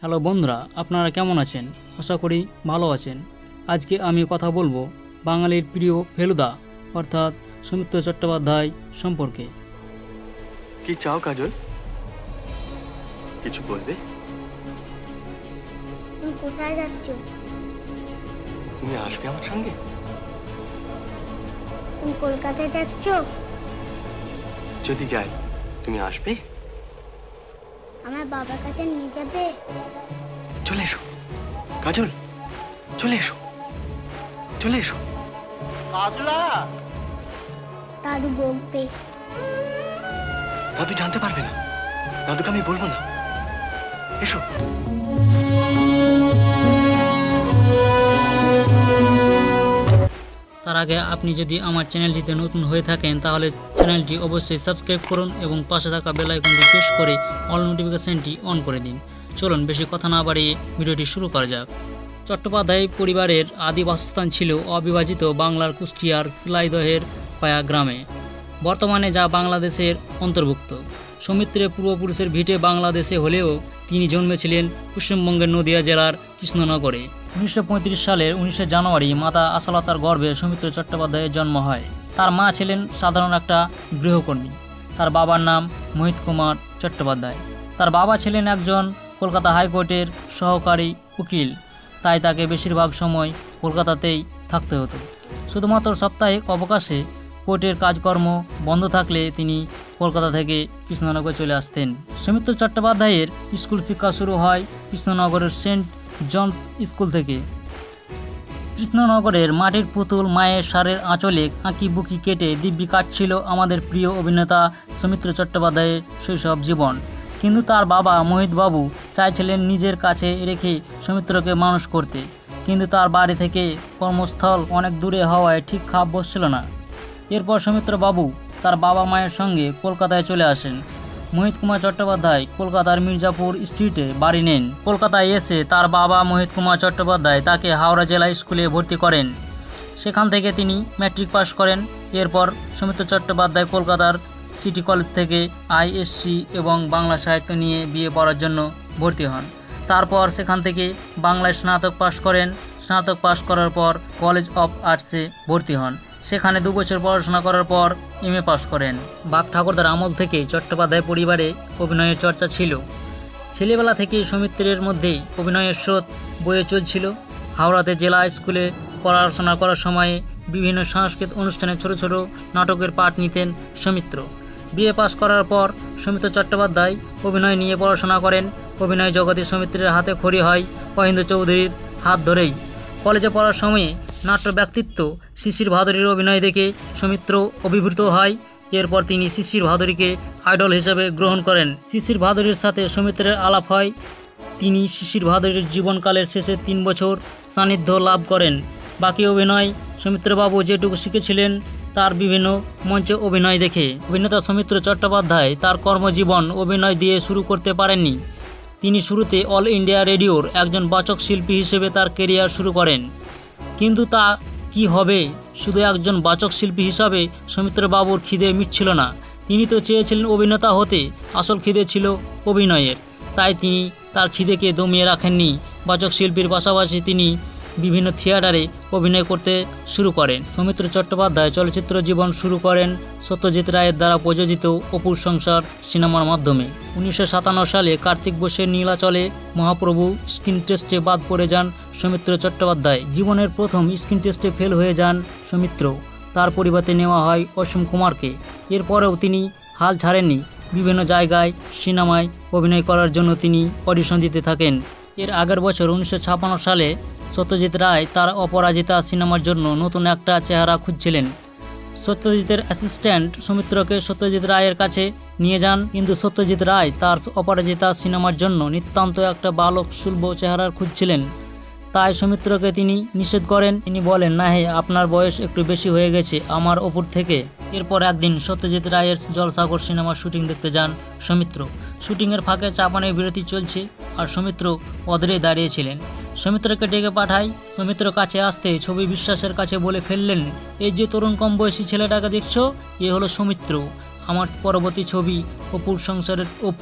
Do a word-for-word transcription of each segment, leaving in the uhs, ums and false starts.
Hello বন্ধুরা, আপনারা কেমন আছেন? আশা করি ভালো আছেন। আজকে আমি কথা বলবো বাঙালির প্রিয় ফেলুদা অর্থাৎ সৌমিত্র চট্টোপাধ্যায় সম্পর্কে। কি চাও কাজল? কিছু বলবে? তুমি কোথায় যাচ্ছ? তুমি আসবে আমার সঙ্গে? তুমি কলকাতায় যাচ্ছ? যদি যাই তুমি আসবে? আমার বাবার কাছে নিয়ে যাবে? চলে এসো কাজল, চলে এসো, চলে এসো। কাজলা, দাদু বকবে। দাদু জানতে পারবে না, দাদুকে আমি বলবো না। এসো। তার আগে আপনি যদি আমার চ্যানেলটিতে নতুন হয়ে থাকেন তাহলে চ্যানেলটি অবশ্যই সাবস্ক্রাইব করুন এবং পাশে থাকা বেল আইকনটি প্রেস করে অল নোটিফিকেশনটি অন করে দিন। চলুন বেশি কথা না বাড়িয়ে ভিডিওটি শুরু করা যাক। চট্টোপাধ্যায় পরিবারের আদি বাসস্থান ছিল অবিভাজিত বাংলার কুষ্টিয়ার শিলাইদহের পায়া গ্রামে, বর্তমানে যা বাংলাদেশের অন্তর্ভুক্ত। সৌমিত্রের পূর্বপুরুষের ভিটে বাংলাদেশে হলেও তিনি জন্মেছিলেন পশ্চিমবঙ্গের নদিয়া জেলার কৃষ্ণনগরে। উনিশশো পঁয়ত্রিশ সালের উনিশে জানুয়ারি মাতা আশালতার গর্ভে সৌমিত্র চট্টোপাধ্যায়ের জন্ম হয়। তার মা ছিলেন সাধারণ একটা গৃহকর্মী। তার বাবার নাম মোহিত কুমার চট্টোপাধ্যায়। তার বাবা ছিলেন একজন কলকাতা হাইকোর্টের সহকারী উকিল, তাই তাকে বেশিরভাগ সময় কলকাতাতেই থাকতে হতো। শুধুমাত্র সাপ্তাহিক অবকাশে কোর্টের কাজকর্ম বন্ধ থাকলে তিনি কলকাতা থেকে কৃষ্ণনগর চলে আসতেন। সৌমিত্র চট্টোপাধ্যায়ের স্কুল শিক্ষা শুরু হয় কৃষ্ণনগরের সেন্ট জনস স্কুল থেকে। কৃষ্ণনগরের মাটির পুতুল মায়ের সারের আঁচলে আঁকি বুকি কেটে দিব্যি কাটছিল আমাদের প্রিয় অভিনেতা সৌমিত্র চট্টোপাধ্যায়ের শৈশব জীবন। কিন্তু তার বাবা মোহিতবাবু চাইছিলেন নিজের কাছে রেখে সৌমিত্রকে মানুষ করতে, কিন্তু তার বাড়ি থেকে কর্মস্থল অনেক দূরে হওয়ায় ঠিক খাপ বসছিল না। এরপর সৌমিত্র বাবু তার বাবা মায়ের সঙ্গে কলকাতায় চলে আসেন। মোহিত কুমার চট্টোপাধ্যায় কলকাতার মির্জাপুর স্ট্রিটে বাড়ি নেন। কলকাতায় এসে তার বাবা মোহিত কুমার চট্টোপাধ্যায় তাকে হাওড়া জেলা স্কুলে ভর্তি করেন। সেখান থেকে তিনি ম্যাট্রিক পাস করেন। এরপর সৌমিত্র চট্টোপাধ্যায় কলকাতার সিটি কলেজ থেকে আইএসসি এবং বাংলা সাহিত্য নিয়ে বিএ পড়ার জন্য ভর্তি হন। তারপর সেখান থেকে বাংলায় স্নাতক পাশ করেন। স্নাতক পাশ করার পর কলেজ অফ আর্টসে ভর্তি হন। সেখানে দু বছর পড়াশোনা করার পর এম এ পাশ করেন। বাপ ঠাকুরদার আমল থেকে চট্টোপাধ্যায় পরিবারে অভিনয়ের চর্চা ছিল। ছেলেবেলা থেকে সৌমিত্রের মধ্যেই অভিনয়ের স্রোত বয়ে চলছিল। হাওড়াতে জেলা স্কুলে পড়াশোনা করার সময়ে বিভিন্ন সাংস্কৃতিক অনুষ্ঠানে ছোট ছোট নাটকের পাঠ নিতেন সৌমিত্র। বিএ পাশ করার পর সৌমিত্র চট্টোপাধ্যায় অভিনয় নিয়ে পড়াশোনা করেন। অভিনয় জগতে সৌমিত্রের হাতে খড়ি হয় অহিন্দ চৌধুরীর হাত ধরেই। কলেজে পড়ার সময়ে নাট্য ব্যক্তিত্ব শিশির ভাদুরীর অভিনয় দেখে সৌমিত্র অভিভূত হয়। এরপর তিনি শিশির ভাদুরীকে আইডল হিসেবে গ্রহণ করেন। শিশির ভাদুরীর সাথে সৌমিত্রের আলাপ হয়। তিনি শিশির ভাদুরীর জীবনকালের শেষে তিন বছর সান্নিধ্য লাভ করেন। বাকি অভিনয় সৌমিত্রবাবু যেটুকু শিখেছিলেন তার বিভিন্ন মঞ্চে অভিনয় দেখে। অভিনেতা সৌমিত্র চট্টোপাধ্যায় তার কর্মজীবন অভিনয় দিয়ে শুরু করতে পারেননি। তিনি শুরুতে অল ইন্ডিয়া রেডিওর একজন বাচক শিল্পী হিসেবে তার কেরিয়ার শুরু করেন। কিন্তু তা কি হবে, শুধু একজন বাচক শিল্পী হিসাবে সৌমিত্রবাবুর খিদে মিটছিল না। তিনি তো চেয়েছিলেন অভিনেতা হতে, আসল খিদে ছিল অভিনয়ের। তাই তিনি তার খিদেকে দমিয়ে রাখেননি। বাচক শিল্পীর পাশাপাশি তিনি বিভিন্ন থিয়েটারে অভিনয় করতে শুরু করেন। সৌমিত্র চট্টোপাধ্যায় চলচ্চিত্র জীবন শুরু করেন সত্যজিৎ রায়ের দ্বারা প্রযোজিত অপুর সংসার সিনেমার মাধ্যমে। উনিশশো সাতান্ন সালে কার্তিক বোসের নীলাচলে মহাপ্রভু স্ক্রিন টেস্টে বাদ পড়ে যান সৌমিত্র চট্টোপাধ্যায়। জীবনের প্রথম স্ক্রিন টেস্টে ফেল হয়ে যান সৌমিত্র। তার পরিবর্তে নেওয়া হয় অসীম কুমারকে। এরপরেও তিনি হাল ছাড়েননি। বিভিন্ন জায়গায় সিনেমায় অভিনয় করার জন্য তিনি অডিশন দিতে থাকেন। এর আগের বছর উনিশশো ছাপ্পান্ন সালে সত্যজিৎ রায় তার অপরাজিতা সিনেমার জন্য নতুন একটা চেহারা খুঁজছিলেন। সত্যজিতের অ্যাসিস্ট্যান্ট সৌমিত্রকে সত্যজিৎ রায়ের কাছে নিয়ে যান, কিন্তু সত্যজিৎ রায় তার অপরাজিতা সিনেমার জন্য নিতান্ত একটা বালক সুলভ চেহারার খুঁজছিলেন। তাই সৌমিত্রকে তিনি নিষেধ করেন। তিনি বলেন, না হে, আপনার বয়স একটু বেশি হয়ে গেছে আমার ওপর থেকে। এরপর একদিন সত্যজিৎ রায়ের জলসাগর সিনেমার শুটিং দেখতে যান সৌমিত্র। শুটিংয়ের ফাঁকে চা পানির বিরতি চলছে আর সৌমিত্র অদূরে দাঁড়িয়েছিলেন। সৌমিত্রকে ডেকে পাঠায়। সৌমিত্র কাছে আসতে ছবি বিশ্বাসের কাছে বলে ফেললেন, এই যে তরুণ কম বয়সী ছেলেটাকে দেখছো, এ হলো সৌমিত্র, আমার পরবর্তী ছবি অপুর সংসারের অপু।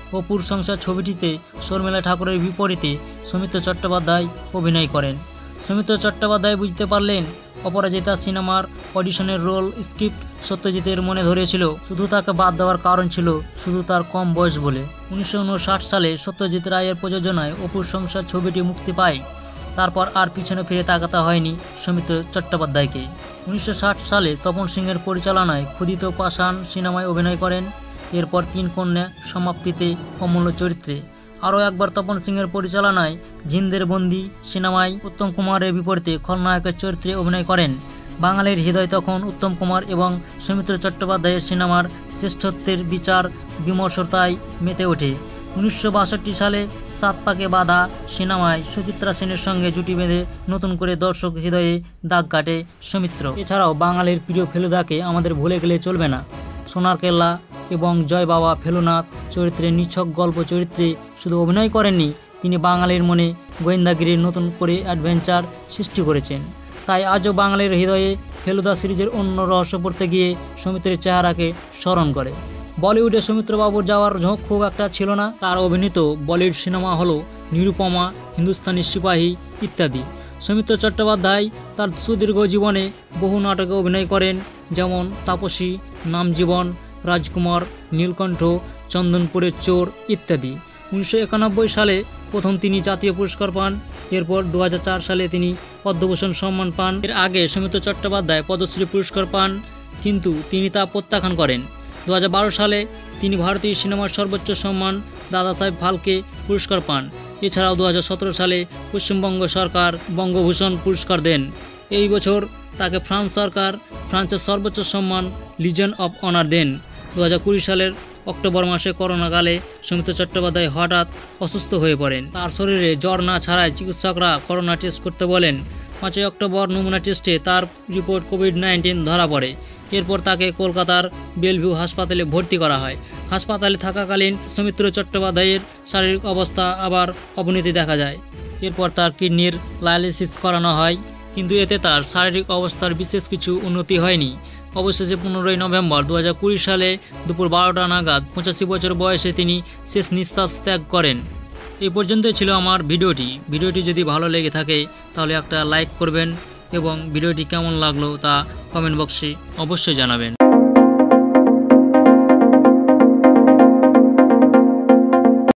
অপুর সংসার ছবিটিতে শর্মিলা ঠাকুরের বিপরীতে সৌমিত্র চট্টোপাধ্যায় অভিনয় করেন। সৌমিত্র চট্টোপাধ্যায় বুঝতে পারলেন অপরাজিতা সিনেমার অডিশনের রোল স্ক্রিপ্ট সত্যজিতের মনে ধরেছিল, শুধু তাকে বাদ দেওয়ার কারণ ছিল শুধু তার কম বয়স বলে। উনিশশো উনষাট সালে সত্যজিৎ রায়ের প্রযোজনায় অপুর সংসার ছবিটি মুক্তি পায়। তারপর আর পিছনে ফিরে তাকাতে হয়নি সৌমিত্র চট্টোপাধ্যায়কে। উনিশশো ষাট সালে তপন সিংহের পরিচালনায় ক্ষুদিত পাষাণ সিনেমায় অভিনয় করেন। এরপর তিন কন্যা সমাপ্তিতে অমূল্য চরিত্রে। আরও একবার তপন সিংহের পরিচালনায় জিন্দের বন্দি সিনেমায় উত্তম কুমারের বিপরীতে খলনায়কের চরিত্রে অভিনয় করেন। বাঙালির হৃদয় তখন উত্তম কুমার এবং সৌমিত্র চট্টোপাধ্যায়ের সিনেমার শ্রেষ্ঠত্বের বিচার বিমর্ষতায় মেতে ওঠে। উনিশশো বাষট্টি সালে সাত পাকে বাঁধা সিনেমায় সুচিত্রা সেনের সঙ্গে জুটি বেঁধে নতুন করে দর্শক হৃদয়ে দাগ কাটে সৌমিত্র। এছাড়াও বাঙালির প্রিয় ফেলুদাকে আমাদের ভুলে গেলে চলবে না। সোনার কেল্লা এবং জয় বাবা ফেলুনাথ চরিত্রে নিছক গল্প চরিত্রে শুধু অভিনয় করেননি, তিনি বাঙালির মনে গোয়েন্দাগিরির নতুন করে অ্যাডভেঞ্চার সৃষ্টি করেছেন। তাই আজও বাঙালির হৃদয়ে ফেলুদা সিরিজের অন্য রহস্য পড়তে গিয়ে সৌমিত্রের চেহারাকে স্মরণ করে। বলিউডে সৌমিত্রবাবুর যাওয়ার ঝোঁক খুব একটা ছিল না। তার অভিনীত বলিউড সিনেমা হলো নিরুপমা, হিন্দুস্তানি সিপাহী ইত্যাদি। সৌমিত্র চট্টোপাধ্যায় তার সুদীর্ঘ জীবনে বহু নাটকে অভিনয় করেন, যেমন তাপসী, নামজীবন, রাজকুমার, নীলকণ্ঠ, চন্দনপুরের চোর ইত্যাদি। উনিশশো একানব্বই সালে প্রথম তিনি জাতীয় পুরস্কার পান। এরপর দু হাজার চার সালে তিনি পদ্মভূষণ সম্মান পান। এর আগে সৌমিত্র চট্টোপাধ্যায় পদ্মশ্রী পুরস্কার পান, কিন্তু তিনি তা প্রত্যাখ্যান করেন। দু হাজার বারো সালে তিনি ভারতীয় সিনেমার সর্বোচ্চ সম্মান দাদা সাহেব ফালকে পুরস্কার পান। এছাড়াও দু হাজার সতেরো সালে পশ্চিমবঙ্গ সরকার বঙ্গভূষণ পুরস্কার দেন। এই বছর তাকে ফ্রান্স সরকার ফ্রান্সের সর্বোচ্চ সম্মান লিজিয়ন অফ অনার দেন। দু হাজার কুড়ি সালের অক্টোবর মাসে করোনাকালে সৌমিত্র চট্টোপাধ্যায় হঠাৎ অসুস্থ হয়ে পড়েন। তার শরীরে জ্বর না ছাড়াই চিকিৎসকরা করোনা টেস্ট করতে বলেন। পাঁচই অক্টোবর নমুনা টেস্টে তার রিপোর্ট কোভিড নাইন্টিন ধরা পড়ে। এরপর তাকে কলকাতার বেলভিউ হাসপাতালে ভর্তি করা হয়। হাসপাতালে থাকাকালীন সৌমিত্র চট্টোপাধ্যায়ের শারীরিক অবস্থা আবার অবনতি দেখা যায়। এরপর তার কিডনির ডায়ালিসিস করানো হয়, কিন্তু এতে তার শারীরিক অবস্থার বিশেষ কিছু উন্নতি হয়নি। অবশেষে পনেরোই নভেম্বর দু হাজার কুড়ি সালে দুপুর বারোটা নাগাদ পঁচাশি বছর বয়সে তিনি শেষ নিঃশ্বাস ত্যাগ করেন। এই পর্যন্তই ছিল আমার ভিডিওটি। ভিডিওটি যদি ভালো লেগে থাকে তাহলে একটা লাইক করবেন এবং ভিডিওটি কেমন লাগলো তা কমেন্ট বক্সে অবশ্যই জানাবেন।